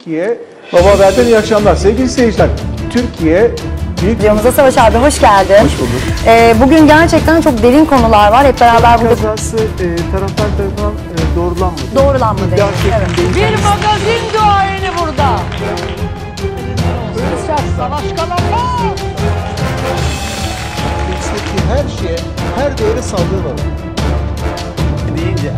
Türkiye Baba Haber'den iyi akşamlar. Sevgili seyirciler, Türkiye büyük... Videomuza Savaş abi hoş geldin. Hoş bulduk. Bugün gerçekten çok derin konular var. Hep beraber burada... Kazası taraftar tarafından doğrulanmadı. Doğrulanmadı. Evet. Bir magazin duayeni burada. Savaş kalamaz. Ülkedeki her şeye, her değere saldırı var. Deyince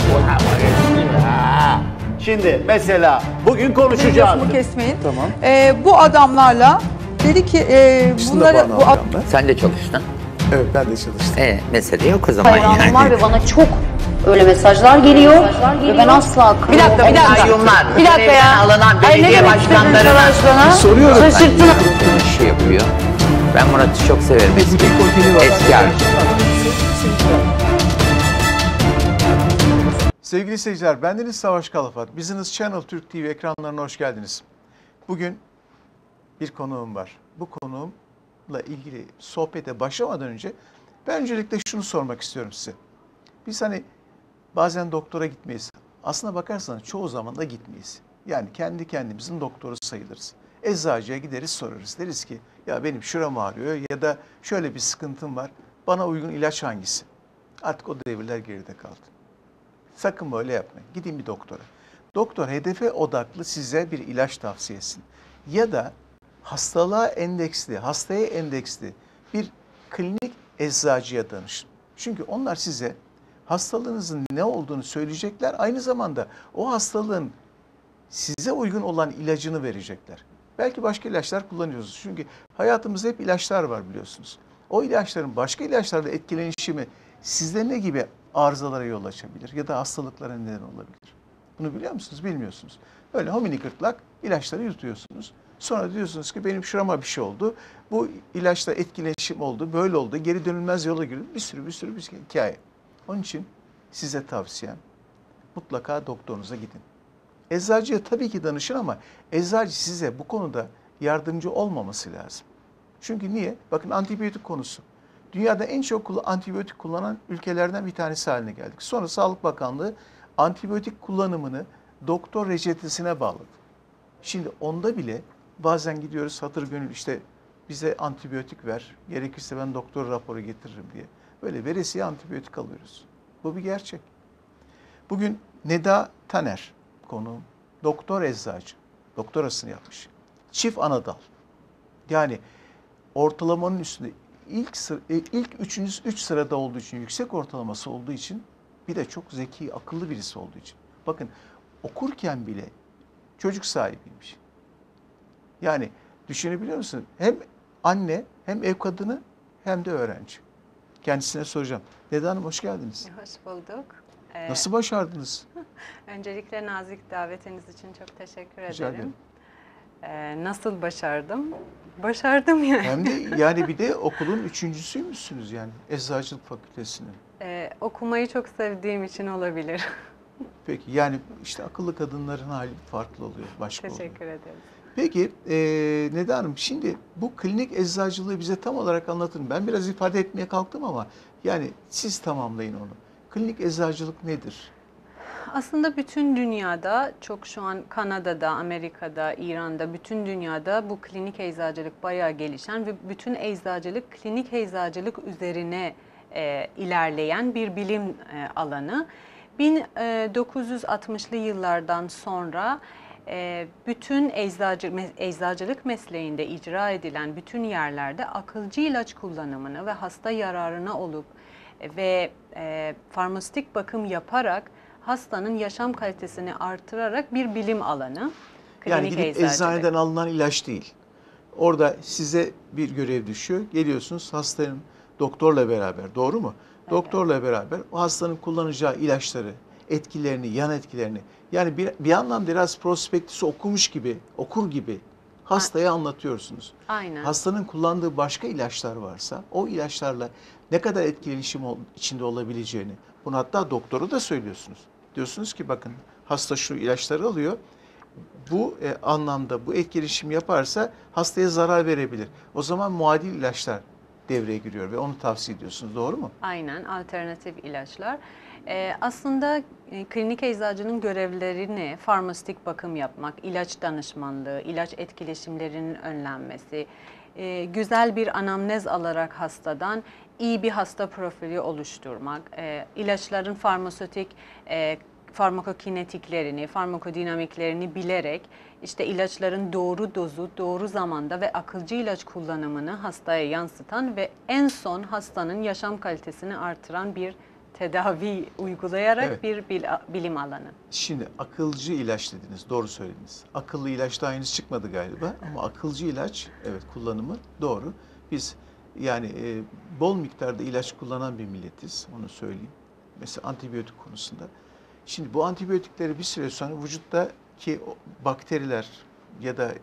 şimdi mesela bugün konuşacağız. Lafımı kesmeyin. Tamam. Bu adamlarla dedi ki bunları bu Sen de çalıştın. Evet, ben de çalıştım. Mesele yok o zaman Hayranım var ve bana çok öyle mesajlar geliyor ve ben asla Bir dakika. Kayyumlar, Bir dakika ya. görevden alınan belediye başkanlarına Soruyorum. Şaşırttın. iş yapıyor. Ben Murat'ı çok severim. Eski arkadaşım. Sevgili seyirciler, bendeniz Savaş Kalafat. Business Channel Türk TV ekranlarına hoş geldiniz. Bugün bir konuğum var. Bu konuğumla ilgili sohbete başlamadan önce ben öncelikle şunu sormak istiyorum size. Biz hani bazen doktora gitmeyiz. Aslına bakarsanız çoğu zaman da gitmeyiz. Yani kendi kendimizin doktoru sayılırız. Eczacıya gideriz, sorarız. Deriz ki ya benim şuram ağrıyor ya da şöyle bir sıkıntım var. Bana uygun ilaç hangisi? Artık o devirler geride kaldı. Sakın böyle yapmayın. Gidin bir doktora. Doktor hedefe odaklı size bir ilaç tavsiye etsin. Ya da hastalığa endeksli, hastaya endeksli bir klinik eczacıya danışın. Çünkü onlar size hastalığınızın ne olduğunu söyleyecekler. Aynı zamanda o hastalığın size uygun olan ilacını verecekler. Belki başka ilaçlar kullanıyoruz. Çünkü hayatımızda hep ilaçlar var biliyorsunuz. O ilaçların başka ilaçlarla etkilenişimi sizde ne gibi arızalara yol açabilir ya da hastalıklara neden olabilir? Bunu biliyor musunuz? Bilmiyorsunuz. Öyle homini gırtlak ilaçları yutuyorsunuz. Sonra diyorsunuz ki benim şurama bir şey oldu. Bu ilaçla etkileşim oldu, böyle oldu. Geri dönülmez yola girdi. Bir sürü hikaye. Onun için size tavsiyem mutlaka doktorunuza gidin. Eczacıya tabii ki danışın ama eczacı size bu konuda yardımcı olmaması lazım. Çünkü niye? Bakın antibiyotik konusu. Dünyada en çok antibiyotik kullanan ülkelerden bir tanesi haline geldik. Sonra Sağlık Bakanlığı antibiyotik kullanımını doktor reçetesine bağladı. Şimdi onda bile bazen gidiyoruz hatır gönül işte bize antibiyotik ver, gerekirse ben doktor raporu getiririm diye. Böyle veresiye antibiyotik alıyoruz. Bu bir gerçek. Bugün Neda Taner konuğum, doktor eczacı, doktorasını yapmış. Çift anadal. Yani ortalamanın üstünde ilk üç sırada olduğu için, yüksek ortalaması olduğu için bir de çok zeki, akıllı birisi olduğu için. Bakın okurken bile çocuk sahibiymiş. Yani düşünebiliyor musun? Hem anne, hem ev kadını, hem de öğrenci. Kendisine soracağım. Neda Hanım hoş geldiniz. Hoş bulduk. Nasıl başardınız? Öncelikle nazik davetiniz için çok teşekkür Rica ederim. Nasıl başardım? Başardım yani. Hem de yani bir de okulun üçüncüsüymüşsünüz yani Eczacılık Fakültesi'nin. Okumayı çok sevdiğim için olabilir. Peki yani işte akıllı kadınların hali farklı oluyor, başka oluyor. Teşekkür ederim. Peki Neda Hanım şimdi bu klinik eczacılığı bize tam olarak anlatın. Ben biraz ifade etmeye kalktım ama yani siz tamamlayın onu. Klinik eczacılık nedir? Aslında bütün dünyada, çok şu an Kanada'da, Amerika'da, İran'da, bütün dünyada bu klinik eczacılık bayağı gelişen ve bütün eczacılık klinik eczacılık üzerine ilerleyen bir bilim alanı. 1960'lı yıllardan sonra bütün eczacılık mesleğinde icra edilen bütün yerlerde akılcı ilaç kullanımını ve hasta yararına olup ve farmasötik bakım yaparak hastanın yaşam kalitesini artırarak bir bilim alanı. Yani gidip eczaneden alınan ilaç değil. Orada size bir görev düşüyor. Geliyorsunuz hastanın doktorla beraber, doğru mu? Evet. Doktorla beraber o hastanın kullanacağı ilaçları, etkilerini, yan etkilerini yani bir anlamda biraz prospektüsü okur gibi hastaya anlatıyorsunuz. Aynen. Hastanın kullandığı başka ilaçlar varsa o ilaçlarla ne kadar etkileşim içinde olabileceğini, bunu hatta doktoru da söylüyorsunuz. Diyorsunuz ki bakın hasta şu ilaçları alıyor. Bu anlamda bu etkileşim yaparsa hastaya zarar verebilir. O zaman muadil ilaçlar devreye giriyor ve onu tavsiye ediyorsunuz. Doğru mu? Aynen, alternatif ilaçlar. Aslında klinik eczacının görevlerini farmasötik bakım yapmak, ilaç danışmanlığı, ilaç etkileşimlerinin önlenmesi, güzel bir anamnez alarak hastadan iyi bir hasta profili oluşturmak, ilaçların farmasötik farmakokinetiklerini, farmakodinamiklerini bilerek işte ilaçların doğru dozu, doğru zamanda ve akılcı ilaç kullanımını hastaya yansıtan ve en son hastanın yaşam kalitesini artıran bir tedavi uygulayarak Evet. bir bilim alanı. Şimdi akılcı ilaç dediniz, doğru söylediniz. Akıllı ilaç daha henüz çıkmadı galiba ama akılcı ilaç, evet kullanımı doğru. Biz yani bol miktarda ilaç kullanan bir milletiz, onu söyleyeyim. Mesela antibiyotik konusunda. Şimdi bu antibiyotikleri bir süre sonra vücuttaki bakteriler ya da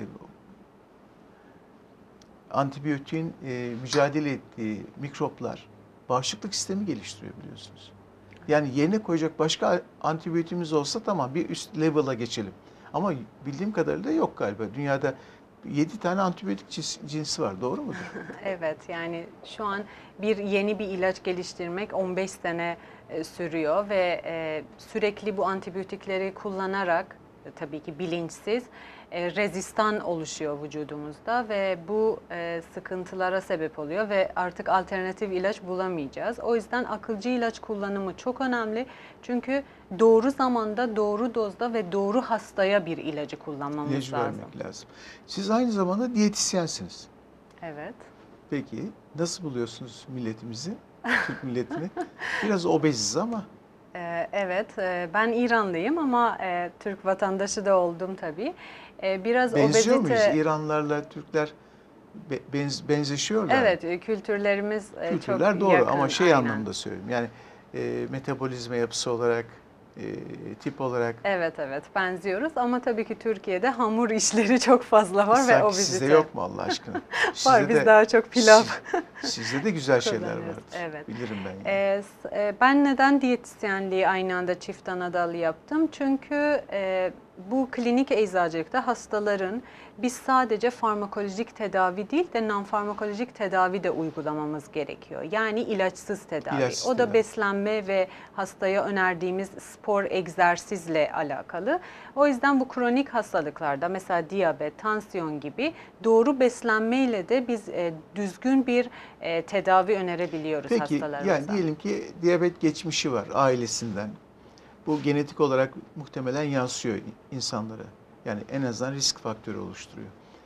antibiyotiğin mücadele ettiği mikroplar bağışıklık sistemi geliştiriyor biliyorsunuz. Yani yerine koyacak başka antibiyotiğimiz olsa tamam bir üst level'a geçelim. Ama bildiğim kadarıyla yok galiba. Dünyada 7 tane antibiyotik cinsi var. Doğru mudur? Evet, yani şu an yeni bir ilaç geliştirmek 15 sene sürüyor ve sürekli bu antibiyotikleri kullanarak tabii ki bilinçsiz rezistan oluşuyor vücudumuzda ve bu sıkıntılara sebep oluyor ve artık alternatif ilaç bulamayacağız. O yüzden akılcı ilaç kullanımı çok önemli. Çünkü doğru zamanda, doğru dozda ve doğru hastaya bir ilacı kullanmamız İlacı lazım. vermek lazım. Siz aynı zamanda diyetisyensiniz. Evet. Peki nasıl buluyorsunuz milletimizi, Türk milletini? Biraz obeziz ama. Evet, ben İranlıyım ama Türk vatandaşı da oldum tabii. Biraz Benziyor obezite... muyuz? İranlılarla Türkler benzeşiyorlar. Evet, kültürlerimiz Kültürler çok doğru yakın. ama şey aynen. anlamda söylüyorum. Yani metabolizma yapısı olarak, tip olarak. Evet, benziyoruz ama tabii ki Türkiye'de hamur işleri çok fazla var ve Sanki obezite. sizde yok mu Allah aşkına? Var, biz daha çok pilav Sizde de güzel şeyler kullanıyoruz. vardır. Evet. Bilirim ben. Yani. Ben neden diyetisyenliği aynı anda çift ana dal yaptım? Çünkü bu klinik eczacılıkta hastaların biz sadece farmakolojik tedavi değil de non-farmakolojik tedavi de uygulamamız gerekiyor. Yani ilaçsız tedavi. İlaçsız o da tedavi. beslenme ve hastaya önerdiğimiz spor, egzersizle alakalı. O yüzden bu kronik hastalıklarda mesela diyabet, tansiyon gibi doğru beslenmeyle de biz düzgün bir tedavi önerebiliyoruz Peki hastalarımıza. yani diyelim ki diyabet geçmişi var ailesinden. Bu genetik olarak muhtemelen yansıyor insanlara. Yani en azından risk faktörü oluşturuyor.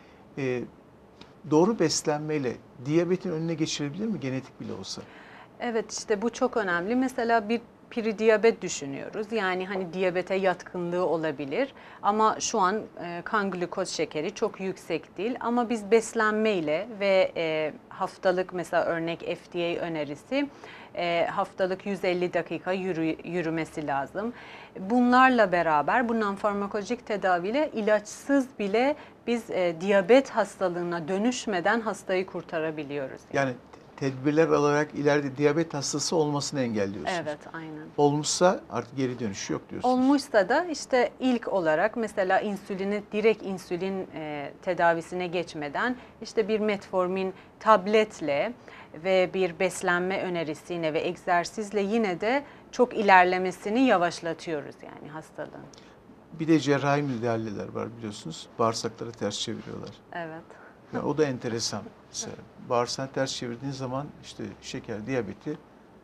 Doğru beslenmeyle diyabetin önüne geçirebilir mi genetik bile olsa? Evet, işte bu çok önemli. Mesela bir prediyabet düşünüyoruz. Yani hani diyabete yatkınlığı olabilir ama şu an kan glukoz şekeri çok yüksek değil. Ama biz beslenmeyle ve haftalık mesela örnek FDA önerisi haftalık 150 dakika yürümesi lazım. Bunlarla beraber bu non-farmakolojik tedaviyle ilaçsız bile biz diyabet hastalığına dönüşmeden hastayı kurtarabiliyoruz. Yani tedbirler alarak ileride diyabet hastası olmasını engelliyorsunuz. Evet, aynen. Olmuşsa artık geri dönüşü yok diyorsunuz. Olmuşsa da işte ilk olarak mesela direkt insülin tedavisine geçmeden işte bir metformin tabletle ve bir beslenme önerisiyle ve egzersizle yine de çok ilerlemesini yavaşlatıyoruz yani hastalığın. Bir de cerrahi müdahaleler var biliyorsunuz. Bağırsakları ters çeviriyorlar. Evet. Yani o da enteresan. Mesela bağırsağı ters çevirdiğiniz zaman işte şeker, diyabeti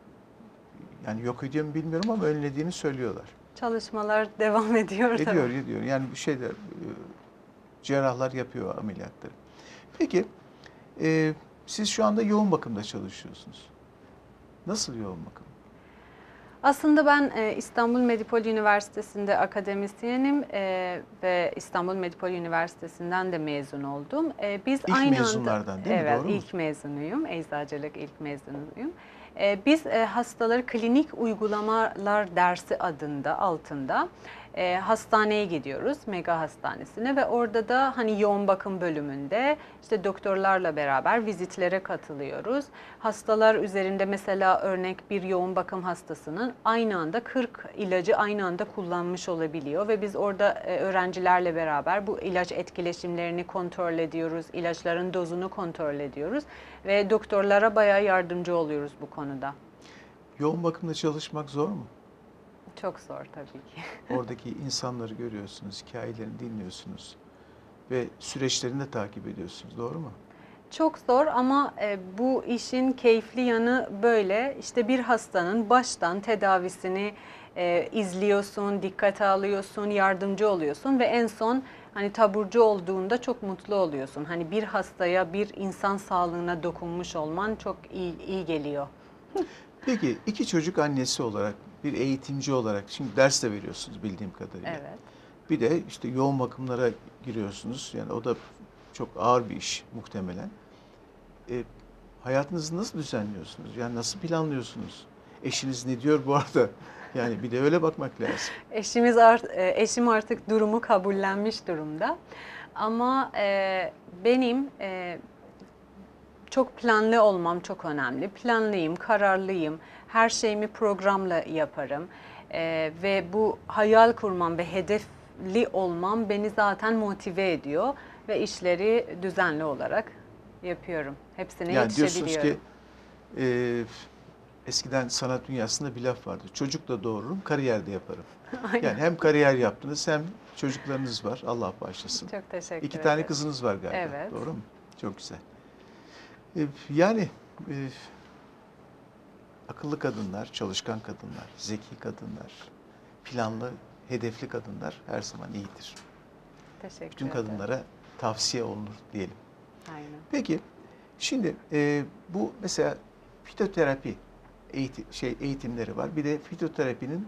yani yok ediyor mu bilmiyorum ama önlediğini söylüyorlar. Çalışmalar devam ediyor tabii. Ediyor. Yani bir şeyler cerrahlar yapıyor ameliyatları. Peki siz şu anda yoğun bakımda çalışıyorsunuz. Nasıl yoğun bakım? Aslında ben İstanbul Medipol Üniversitesi'nde akademisyenim ve İstanbul Medipol Üniversitesi'nden de mezun oldum. Biz İlk aynı mezunlardan anda, değil mi? evet, Doğru mu? ilk mezunuyum. Eczacılık ilk mezunuyum. Biz hastaları klinik uygulamalar dersi altında Hastaneye gidiyoruz, mega hastanesine ve orada da hani yoğun bakım bölümünde işte doktorlarla beraber vizitlere katılıyoruz. Hastalar üzerinde mesela örnek bir yoğun bakım hastasının aynı anda 40 ilacı aynı anda kullanmış olabiliyor ve biz orada öğrencilerle beraber bu ilaç etkileşimlerini kontrol ediyoruz, ilaçların dozunu kontrol ediyoruz ve doktorlara bayağı yardımcı oluyoruz bu konuda. Yoğun bakımda çalışmak zor mu? Çok zor tabii ki. Oradaki insanları görüyorsunuz, hikayelerini dinliyorsunuz ve süreçlerini de takip ediyorsunuz. Doğru mu? Çok zor ama bu işin keyifli yanı böyle. İşte bir hastanın baştan tedavisini izliyorsun, dikkate alıyorsun, yardımcı oluyorsun ve en son hani taburcu olduğunda çok mutlu oluyorsun. Hani bir hastaya, bir insan sağlığına dokunmuş olman çok iyi geliyor. Peki 2 çocuk annesi olarak, bir eğitimci olarak şimdi ders de veriyorsunuz bildiğim kadarıyla. Evet. Bir de işte yoğun bakımlara giriyorsunuz. Yani o da çok ağır bir iş muhtemelen. Hayatınızı nasıl düzenliyorsunuz? Yani nasıl planlıyorsunuz? Eşiniz ne diyor bu arada? Yani bir de öyle bakmak lazım. Eşim artık durumu kabullenmiş durumda. Ama benim çok planlı olmam çok önemli. Planlıyım, kararlıyım. Her şeyimi programla yaparım. Ve bu hayal kurmam ve hedefli olmam beni zaten motive ediyor. Ve işleri düzenli olarak yapıyorum. Hepsine Yani diyorsunuz yetişebiliyorum. ki eskiden sanat dünyasında bir laf vardı. Çocuk da doğururum, kariyer de yaparım. Aynen. Yani hem kariyer yaptınız hem çocuklarınız var. Allah bağışlasın. Çok teşekkür 2 ederim. tane kızınız var galiba. Evet. Doğru mu? Çok güzel. Yani akıllı kadınlar, çalışkan kadınlar, zeki kadınlar, planlı, hedefli kadınlar her zaman iyidir. Teşekkür Bütün ederim. kadınlara tavsiye olunur diyelim. Aynen. Peki, şimdi bu mesela fitoterapi eğitimleri var. Bir de fitoterapinin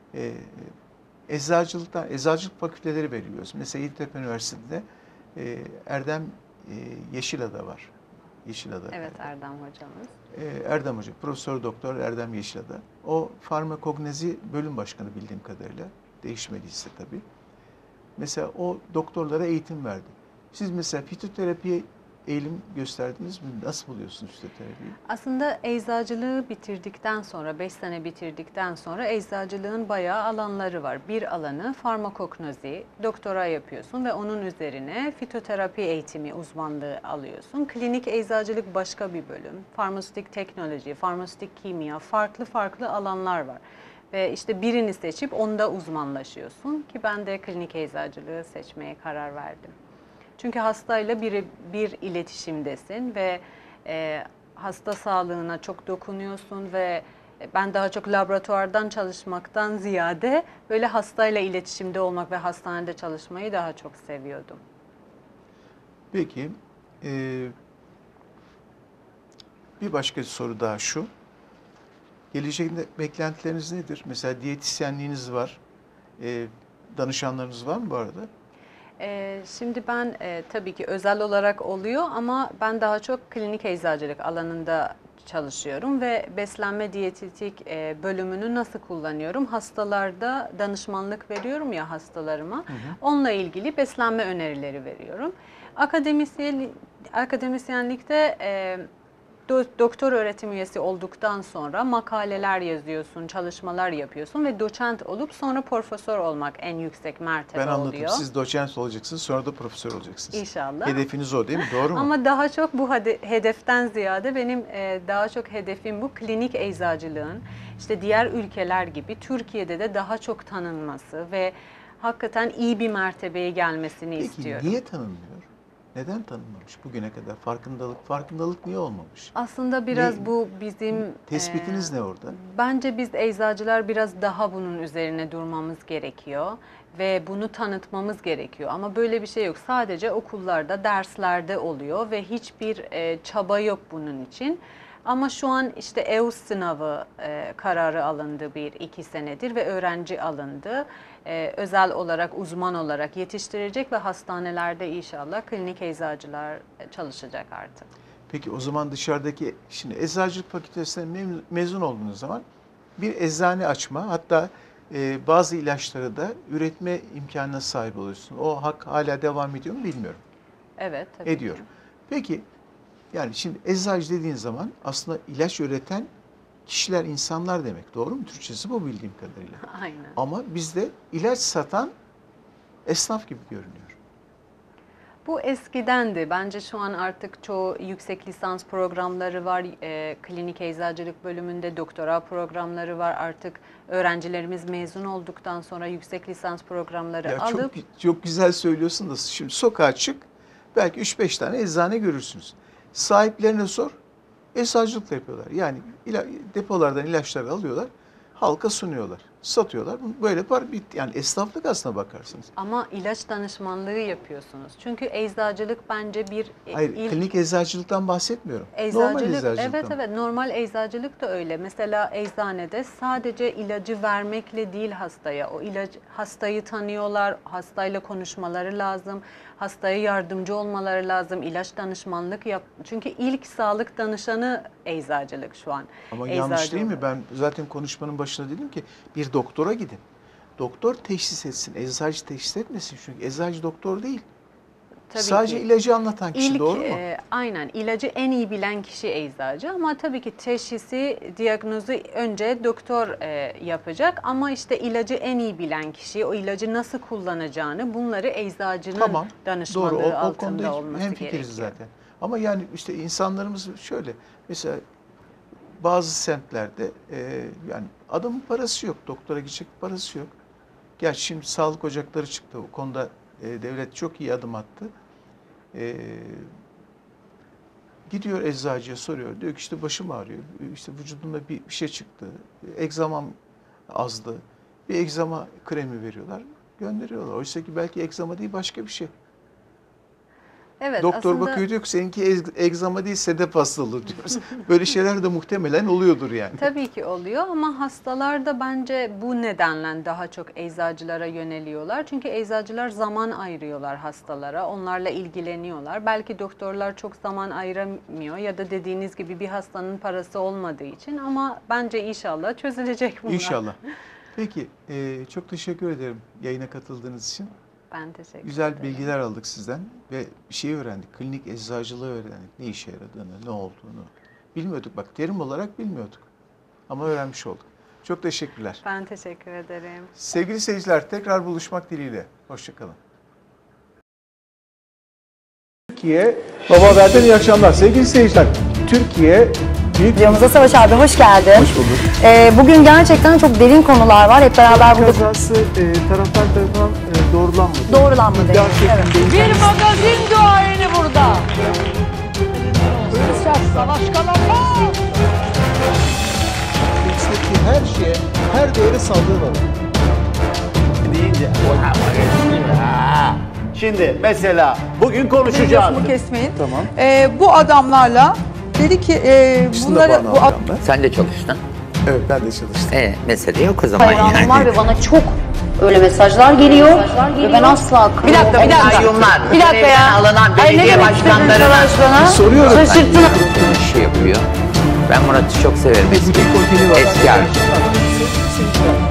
eczacılık fakülteleri veriliyor. Mesela Yeditepe Üniversitesi'nde Erdem Yeşilada var. Yeşilada. Evet Erdem hocamız. Erdem Hoca, Profesör Doktor Erdem Yeşilada. O farmakognezi bölüm başkanı bildiğim kadarıyla. Değişmediyse tabii. Mesela o doktorlara eğitim verdi. Siz mesela fitoterapiye eğilim gösterdiniz mi? Nasıl buluyorsunuz fitoterapiyi? Aslında eczacılığı bitirdikten sonra, 5 sene bitirdikten sonra eczacılığın bayağı alanları var. Bir alanı farmakognozi, doktora yapıyorsun ve onun üzerine fitoterapi eğitimi uzmanlığı alıyorsun. Klinik eczacılık başka bir bölüm. Farmasötik teknoloji, farmasötik kimya, farklı alanlar var. Ve işte birini seçip onda uzmanlaşıyorsun ki ben de klinik eczacılığı seçmeye karar verdim. Çünkü hastayla bir iletişimdesin ve hasta sağlığına çok dokunuyorsun ve ben daha çok laboratuvardan çalışmaktan ziyade böyle hastayla iletişimde olmak ve hastanede çalışmayı daha çok seviyordum. Peki, bir başka soru daha şu. Gelecekte beklentileriniz nedir? Mesela diyetisyenliğiniz var. Danışanlarınız var mı bu arada? Şimdi ben tabii ki özel olarak oluyor ama ben daha çok klinik eczacılık alanında çalışıyorum ve beslenme diyetetik bölümünü nasıl kullanıyorum? Hastalarda danışmanlık veriyorum ya hastalarıma. Onunla ilgili beslenme önerileri veriyorum. Akademisyenlikte doktor öğretim üyesi olduktan sonra makaleler yazıyorsun, çalışmalar yapıyorsun ve doçent olup sonra profesör olmak en yüksek mertebe Ben anladım. oluyor. Siz doçent olacaksınız, sonra da profesör olacaksınız. İnşallah. Hedefiniz o değil mi? Doğru mu? Ama daha çok bu hedeften ziyade benim daha çok hedefim bu klinik eczacılığın işte diğer ülkeler gibi Türkiye'de de daha çok tanınması ve hakikaten iyi bir mertebeye gelmesini Peki istiyorum. niye tanınmıyor? Neden tanınmamış bugüne kadar? Farkındalık niye olmamış? Aslında biraz Ne- bu bizim Tespitiniz ne orada? bence biz eczacılar biraz daha bunun üzerine durmamız gerekiyor ve bunu tanıtmamız gerekiyor. Ama böyle bir şey yok. Sadece okullarda, derslerde oluyor ve hiçbir çaba yok bunun için. Ama şu an işte EUS sınavı kararı alındı 1-2 senedir ve öğrenci alındı. Özel olarak, uzman olarak yetiştirecek ve hastanelerde inşallah klinik eczacılar çalışacak artık. Peki o zaman dışarıdaki, şimdi eczacılık fakültesinden mezun olduğunuz zaman bir eczane açma, hatta bazı ilaçları da üretme imkanına sahip oluyorsun. O hak hala devam ediyor mu bilmiyorum. Evet, tabii Ediyor. ki. Peki yani şimdi eczacı dediğin zaman aslında ilaç üreten kişiler, insanlar demek. Doğru mu? Türkçesi bu bildiğim kadarıyla. Aynen. Ama bizde ilaç satan esnaf gibi görünüyor. Bu eskidendi. Bence şu an artık çoğu yüksek lisans programları var. Klinik eczacılık bölümünde doktora programları var. Artık öğrencilerimiz mezun olduktan sonra yüksek lisans programları Ya alıp... çok güzel söylüyorsun da şimdi sokağa çık, belki 3-5 tane eczane görürsünüz. Sahiplerine sor, eczacılıkla yapıyorlar. Yani depolardan ilaçları alıyorlar, halka sunuyorlar, satıyorlar. Böyle yani esnaflık aslına bakarsınız. Ama ilaç danışmanlığı yapıyorsunuz. Çünkü eczacılık bence bir Hayır, klinik eczacılıktan bahsetmiyorum. Normal eczacılıktan. Evet, normal eczacılık da öyle. Mesela eczanede sadece ilacı vermekle değil hastaya. O hastayı tanıyorlar, hastayla konuşmaları lazım, hastaya yardımcı olmaları lazım, ilaç danışmanlık yap. Çünkü ilk sağlık danışanı eczacılık şu an. Ama yanlış değil mi? Ben zaten konuşmanın başında dedim ki bir doktora gidin. Doktor teşhis etsin, eczacı teşhis etmesin. Çünkü eczacı doktor değil. Tabii sadece ki. ilacı anlatan kişi, doğru mu? Aynen. İlacı en iyi bilen kişi eczacı ama tabii ki teşhisi, diagnozu önce doktor yapacak ama işte ilacı en iyi bilen kişi, o ilacı nasıl kullanacağını, bunları eczacının danışmanlığı doğru. O altında konuda olması hemfikiriz gerekiyor. zaten. Ama yani işte insanlarımız şöyle, mesela bazı semtlerde yani adamın parası yok, doktora gidecek parası yok. Gerçi şimdi sağlık ocakları çıktı, o konuda devlet çok iyi adım attı. Gidiyor eczacıya, soruyor. Diyor ki işte başım ağrıyor. İşte vücudumda bir şey çıktı. Egzamam azdı. Bir egzama kremi veriyorlar. Gönderiyorlar. Oysa ki belki egzama değil, başka bir şey. Evet, Doktor aslında, bakıyor, diyor ki seninki egzama değil, sedef hastalığı diyoruz. Böyle şeyler de muhtemelen oluyordur yani. tabii ki oluyor ama hastalar da bence bu nedenle daha çok eczacılara yöneliyorlar. Çünkü eczacılar zaman ayırıyorlar hastalara, onlarla ilgileniyorlar. Belki doktorlar çok zaman ayıramıyor ya da dediğiniz gibi bir hastanın parası olmadığı için, ama bence inşallah çözülecek bunlar. İnşallah. Peki, çok teşekkür ederim yayına katıldığınız için. Ben teşekkür Güzel ederim. bilgiler aldık sizden ve bir şey öğrendik. Klinik eczacılığı öğrendik. Ne işe yaradığını, ne olduğunu. Bilmiyorduk, bak terim olarak bilmiyorduk. Ama öğrenmiş olduk. Çok teşekkürler. Ben teşekkür ederim. Sevgili seyirciler, tekrar buluşmak dileğiyle. Hoşçakalın. Türkiye Baba Haber'den iyi akşamlar. Sevgili seyirciler, Türkiye büyük... Videomuza Savaş abi hoş geldin. Hoş bulduk. Bugün gerçekten çok derin konular var. Hep beraber burada Kazası taraftar tarafından doğrulanmadı. doğrulanmadı. İddia şeklinde Bir magazin duayeni burada. Savaş Kalafat. İçindeki her şeye, her değere saldırı var. deyince Şimdi mesela bugün konuşacağız. Lafımı kesmeyin. Tamam. Bu adamlarla dedi ki bunları bu Sen de çalıştın. Evet, ben de çalıştım. Mesele yok o zaman Hayranım var yani. ve bana çok öyle mesajlar geliyor ve ben asla Bir dakika. Kayyumlar, Bir dakika ya. görevden alınan Ay, ne belediye demek istedin başkanlarına Savaş bana? Soruyorum. Şaşırttın. iş yapıyor. Ben Murat'ı çok severim, eski. Eski arkadaşım.